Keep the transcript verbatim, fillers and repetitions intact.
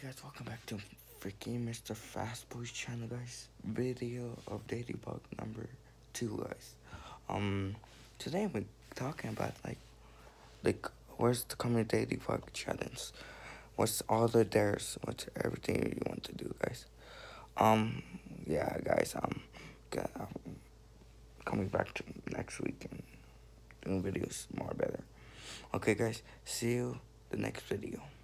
guys, welcome back to freaking Mister Fast Boys channel, guys. Video of Ladybug number two, guys. Um, today we're talking about like, like where's the coming Ladybug challenge? What's all the dares? What's everything you want to do, guys? Um, yeah, guys. Um, g- um, coming back to next week and doing videos more better. Okay, guys. See you the next video.